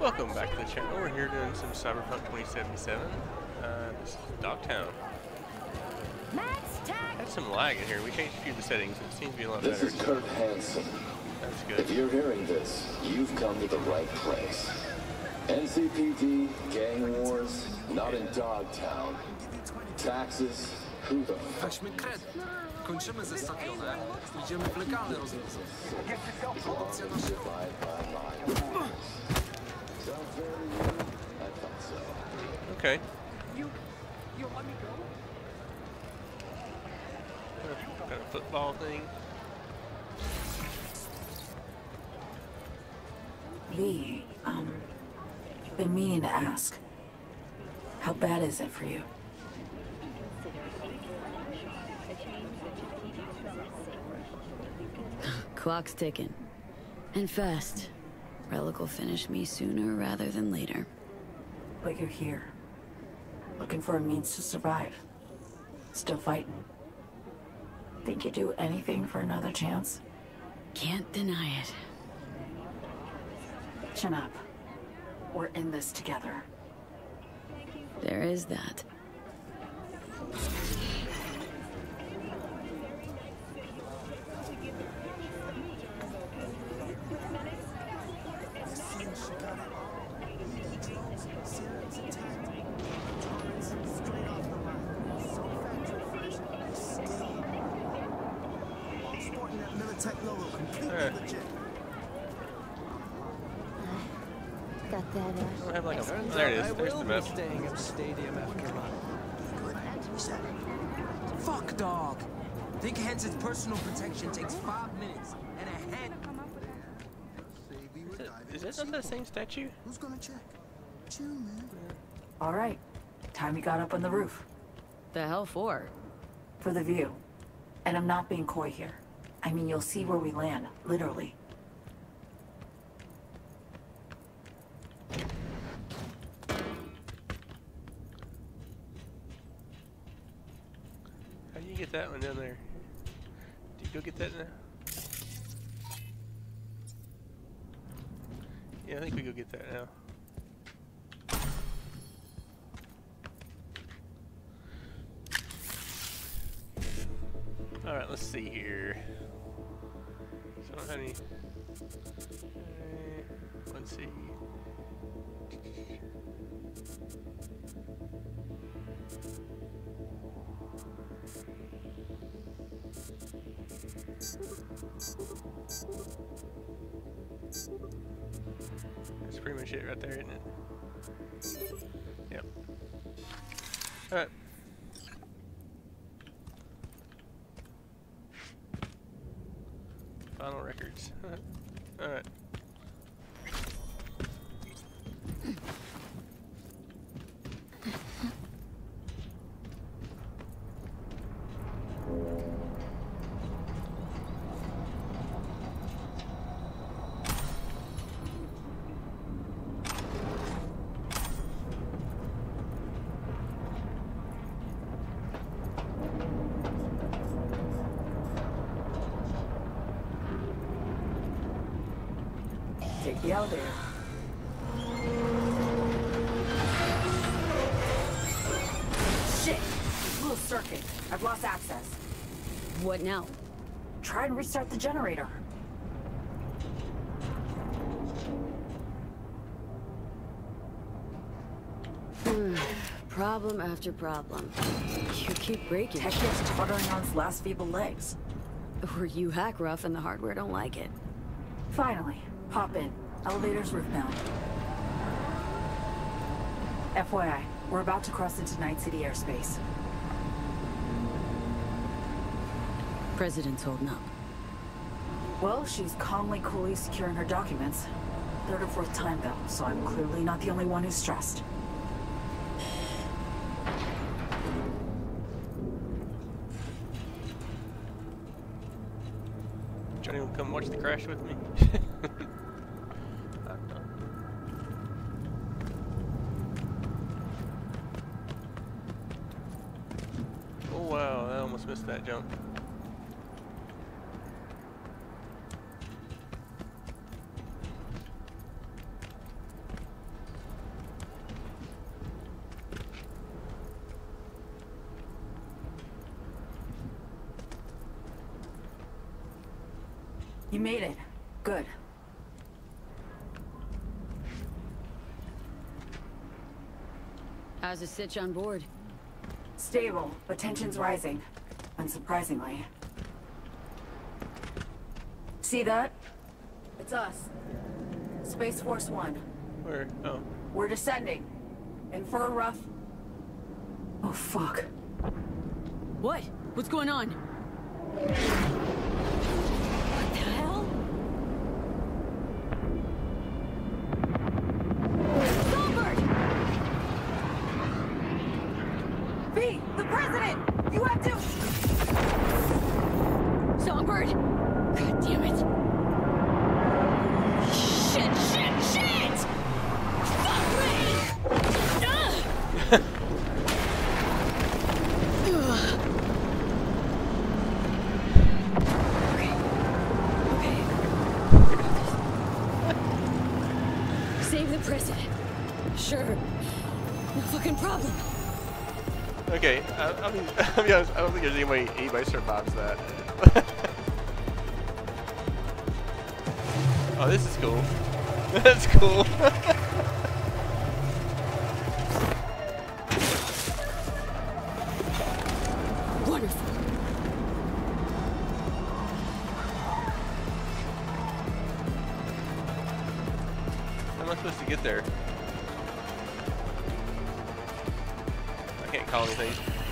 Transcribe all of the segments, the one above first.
Welcome back to the channel. We're here doing some Cyberpunk 2077. This is Dogtown. Had some lag in here. We changed a few of the settings. It seems to be a lot better. This is Kurt Hansen. That's good. If you're hearing this, you've come to the right place. NCPD, gang wars, not in Dogtown. Taxes, who the fuck? Weźmy kred. Kończymy ze stadionem. Idziemy w legalne rozwiązanie. Produkcja na szybko. Okay. Got a football thing. Lee, been meaning to ask. How bad is it for you? Clock's ticking. And fast. Relic will finish me sooner rather than later. But you're here. Looking for a means to survive. Still fighting. Think you'd do anything for another chance? Can't deny it. Chin up. We're in this together. There is that. I don't have like a... There it is. There's the map. Staying at Stadium after run. Fuck, dog. Think Hansen's personal protection takes 5 minutes and a head. Is that not that same statue? Who's gonna check? Chill, man. All right. Time you got up on the roof. The hell for? For the view. And I'm not being coy here. I mean, you'll see where we land, literally. How do you get that one down there? Did you go get that now? Yeah, I think we go get that now. Alright, let's see here. So I don't have any... let's see. That's pretty much it right there, isn't it? Yep. Alright. Final records. Alright. Take the elevator. Shit! Little circuit. I've lost access. What now? Try and restart the generator. Problem after problem. You keep breaking. Tech is tottering on its last feeble legs. Or you hack rough and the hardware don't like it. Finally. Hop in. Elevator's roof-bound. FYI, we're about to cross into Night City airspace. President's holding up. Well, she's calmly, coolly securing her documents. Third or fourth time, though, so I'm clearly not the only one who's stressed. Johnny will come watch the crash with me. Oh wow, I almost missed that jump. You made it. Good. How's the sitch on board? Stable, but tension's rising. Unsurprisingly. See that? It's us. Space Force 1. Where? Oh. We're descending. In for a rough... Oh, fuck. What? What's going on? What the hell? Songbird! V, the president! You have to... Songbird! God damn it! Shit! Fuck me! Ugh! Okay. Save the president. Sure. No fucking problem. Okay, I'll be honest, I don't think there's anybody survives that. Oh, this is cool. That's cool. Wonderful. How am I supposed to get there? I can't call anything.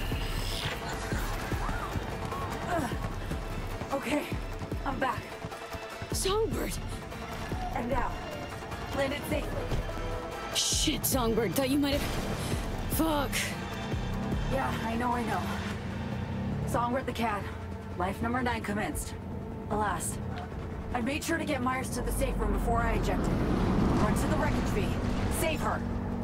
Okay, I'm back. Songbird! And now. Landed safely. Shit, Songbird. Thought you might have... Fuck. Yeah, I know. Songbird the cat. Life number 9 commenced. Alas. I made sure to get Myers to the safe room before I ejected. Run to the wreckage, V. Save her.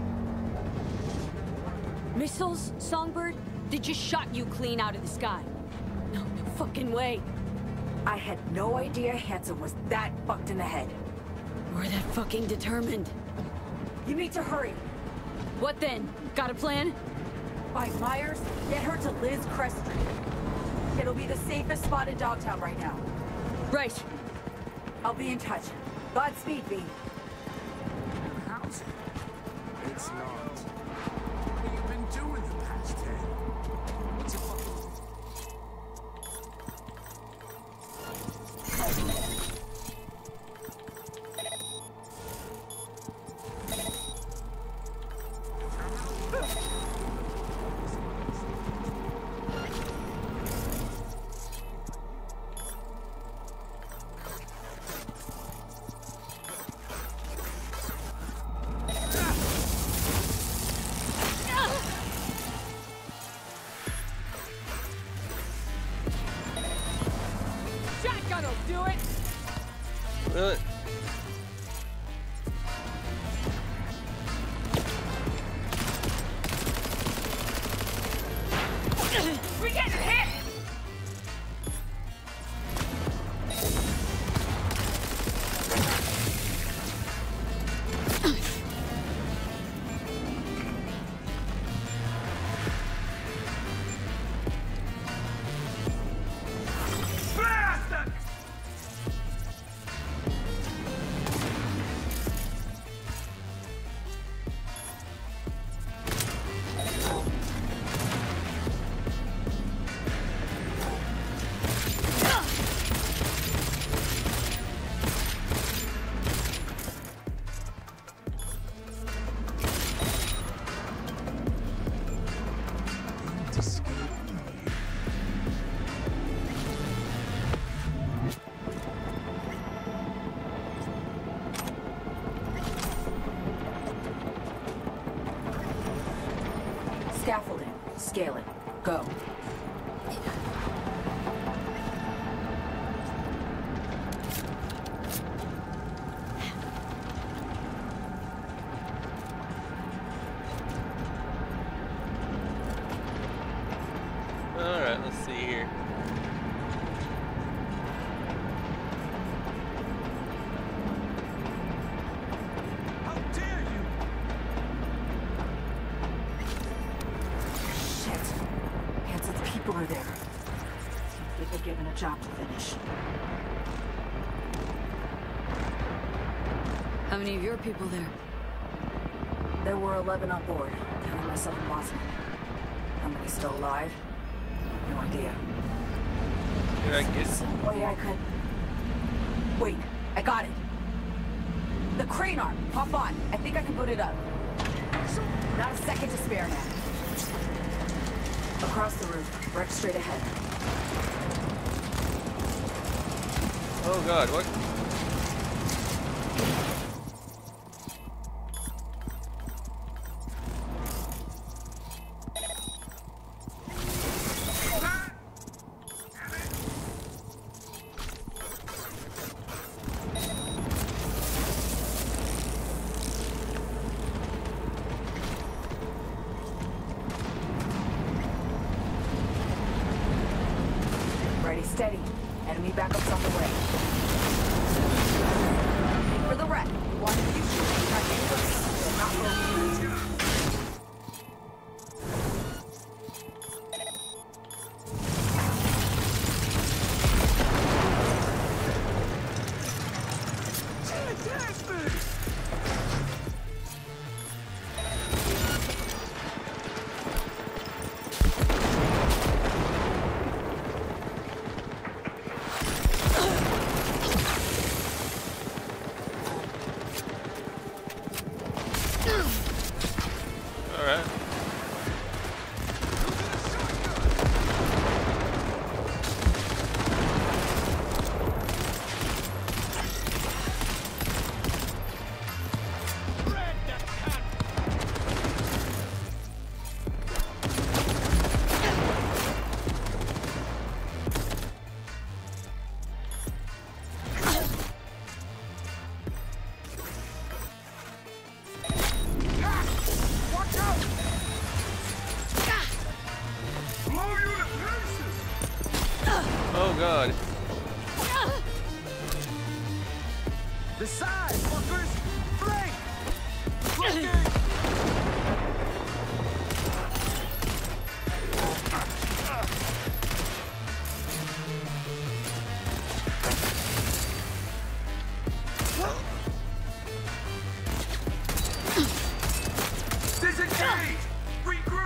Missiles, Songbird? They just shot you clean out of the sky. No fucking way. I had no idea Hansen was that fucked in the head. We're that fucking determined. You need to hurry. What then? Got a plan? Find Myers, get her to Liz Crest Street. It'll be the safest spot in Dogtown right now. Right. I'll be in touch. Godspeed, V. How's it? It's not. What have you been doing the past 10? What's it fucking... Shotgun'll do it! Really? We're getting hit! Scaffolding. Scale it. Go. Alright, let's see here. How dare you! Shit. Hansen's people are there. Seems like they're given a job to finish. How many of your people there? There were 11 on board, counting myself and Boston. How many still alive? No idea. Dude, I get Some way I could... Wait, I got it. The crane arm, hop on. I think I can put it up. Not a second to spare now. Across the roof, right straight ahead. Oh god, what? Ready, steady. Enemy backup's on the way. Aim for the wreck. Watch if you shoot. Try to get close. They're not rolling you. Alright. Oh god. The side, fuckers! Flank! Disengage! Regroup!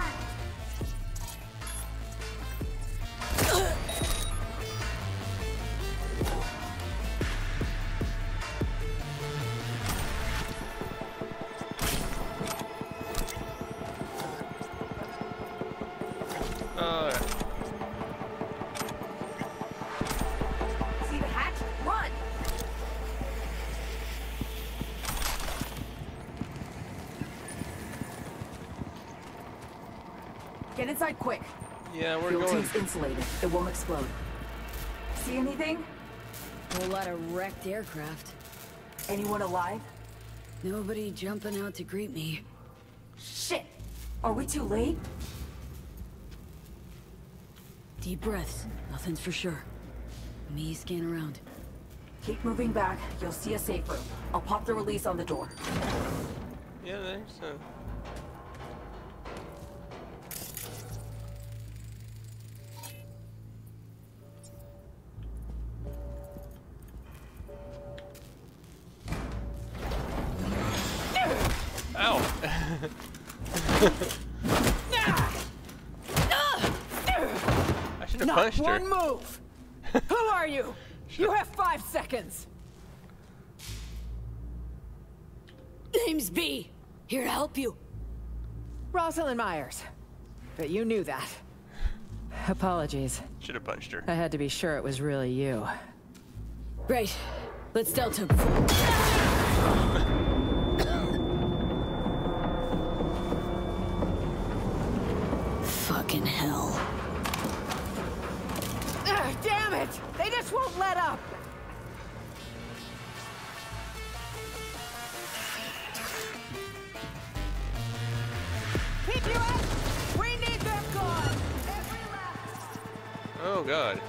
See the hatch? Run! Get inside quick. Yeah, we're Fuel going. tank's insulated. It won't explode. See anything? Whole lot of wrecked aircraft. Anyone alive? Nobody jumping out to greet me. Shit! Are we too late? Deep breaths. Nothing's for sure. Me scan around. Keep moving back. You'll see a safe room. I'll pop the release on the door. Yeah, thanks. Ow! I should have Not punched her. one move! Who are you? You have 5 seconds! Name's B. Here to help you. Rosalind Myers. But you knew that. Apologies. Should have punched her. I had to be sure it was really you. Right. Let's Delta. Fucking hell. Ugh, damn it! They just won't let up! Keep you up! We need them gone! Every last... Oh god.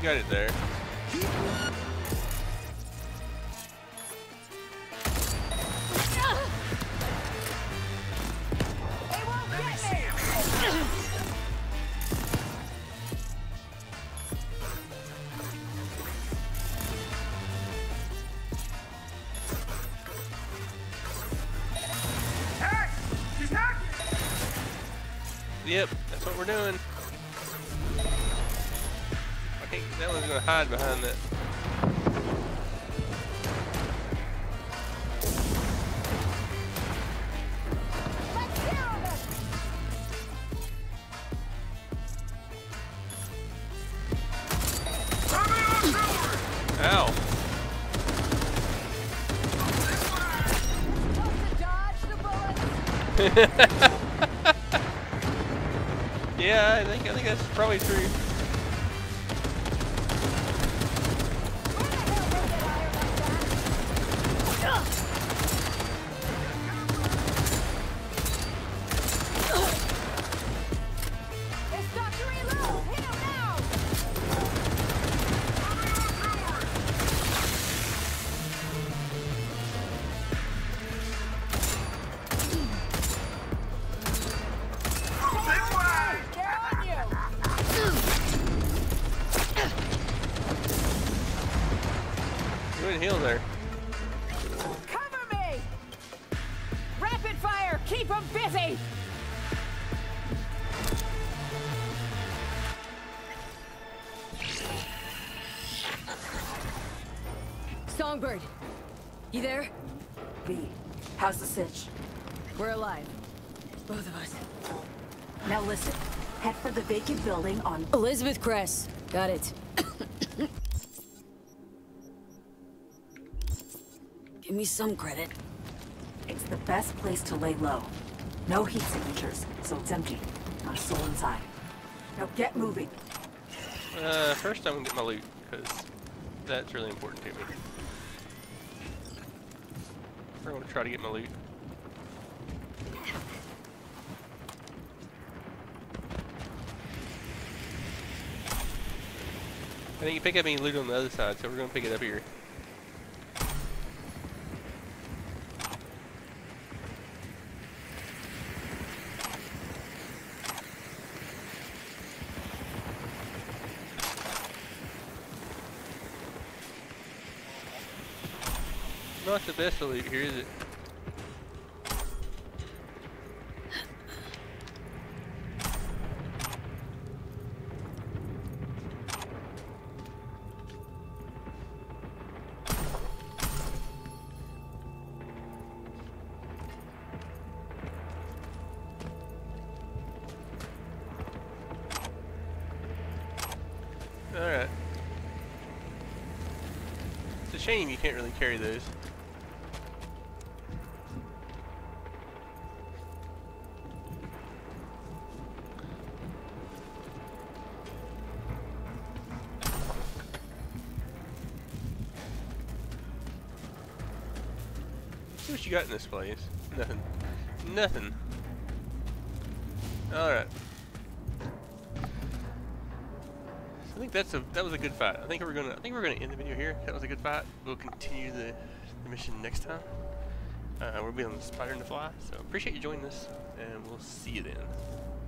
got it there. They won't get me! Hey! She's hacking! Yep, that's what we're doing. I think that one's gonna hide behind that. Let's zero them! Ow! Supposed to dodge the bullets! Yeah, I think that's probably true. Where the hell did they hire like that? It's Dr. Reload! Hit him now! They're on you! Go ahead and heal there. Cover me! Rapid fire! Keep them busy! Songbird, you there? V, how's the sitch? We're alive. Both of us. Now listen, head for the vacant building on... Elizabeth Cress. Got it. Give me some credit. It's the best place to lay low. No heat signatures, so it's empty. Not a soul inside. Now get moving. First I'm gonna get my loot, because that's really important to me. I'm gonna try to get my loot. I think you pick up any loot on the other side, so we're gonna pick it up here. Not the best of loot here, is it? Alright. It's a shame you can't really carry those. See what you got in this place. Nothing. Nothing. Alright. I think that was a good fight. I think we're gonna end the video here. That was a good fight. We'll continue the mission next time. We'll be on the Spider and the Fly. So appreciate you joining us, and we'll see you then.